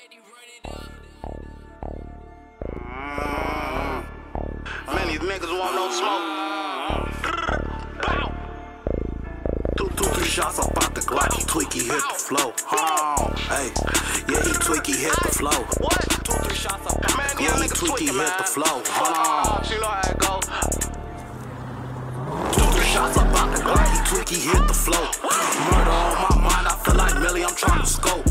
Man, these niggas want no smoke. Two, three shots up out the Glock. He tweaky hit the flow. Hey, yeah, he tweaky hit the flow. What? 2, 3 shots up out the Glock. Yeah, he tweaky hit the flow. You know how it go. 2, 3 shots up out the Glock. He tweaky hit the flow. Murder on my mind. I feel like Millie. I'm trying to scope.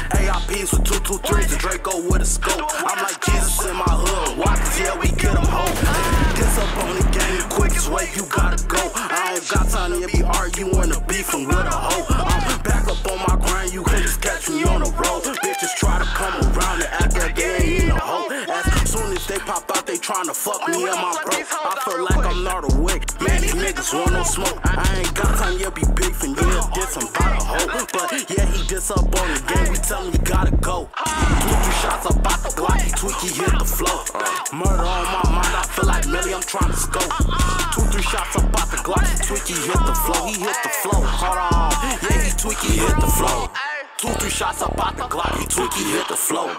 AIPs with 2, 2, 3s. The Draco with a scope. I'm like Jesus in my hood. Watch, yeah, we get them home. Gets up on the game the quickest way. You gotta go. I don't got time to be arguing or beefing with a hoe. I'm back up on my grind. You can just catch me on the road. Bitches try to come around and act like they ain't in a hoe. As soon as they pop out, they trying to fuck me and my bro. I feel like I'm not awake. Man, these niggas want no smoke. I ain't got time, yeah, be beefing. Yeah, diss him by the hoe. But yeah, he just up on the game. We tell him you gotta go. 2, 3 shots up out the Glock. He tweaky hit the flow. Murder on my mind. I feel like Millie. I'm trying to scope. 2, 3 shots up out the Glock. He tweaky hit the flow. He hit the flow. Hold on. Yeah, he tweaky hit the flow. 2, 3 shots up out the Glock. He tweaky hit the flow.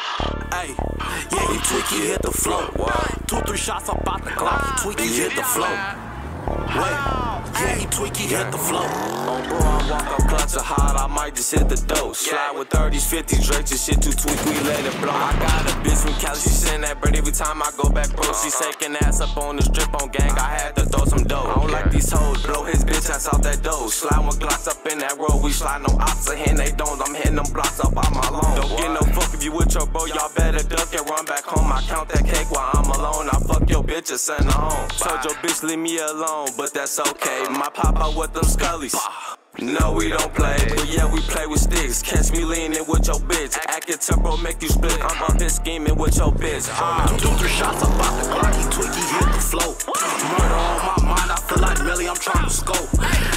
Hey, yeah, he tweaky hit the flow. 2, 3 shots up out the Glock. He tweaky hit the flow. Wait, yeah, he tweaky hit the flow. Oh, bro, I walk up clutch of hot, I might just hit the dough. Slide with 30s, 50s, Drake, this shit too tweak, we let it blow. I got a bitch from Cali, she send that bread every time I go back, bro. She shaking ass up on the strip on gang, I had to throw some dough. I don't like these hoes, blow his bitch ass out that dough. Slide with Glocks up in that road, we slide no ops ahead, they don't. I'm hitting them blocks up on my loan. Don't get no fuck if you with your bro, y'all better duck and run back home. I count that cake while I'm alone, I fuck your bitch and send her home. Told your bitch leave me alone, but that's okay. My pop out with them scullies. No, we don't play, but yeah, we play with sticks. Catch me leaning with your bitch. Acting tempo, make you split. I'm up here scheming with your bitch. 2, 3 shots up out the Glock. He tweaky hit the flow. Murder on my mind. I feel like Millie. I'm trying to scope.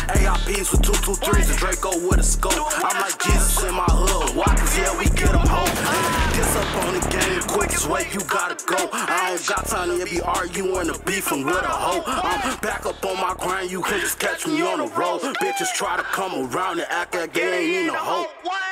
AIPs with 2, 2, 3s. The Draco with a scope. I'm like Jesus in my hood. Watch, yeah, we get them home. Gets up on the game the quickest way. You gotta go. I don't got time to be arguing or beefing with a hoe. I'm back up on my grind. You can just catch me on the road. Bitches try to come around and act like they ain't in a hoe.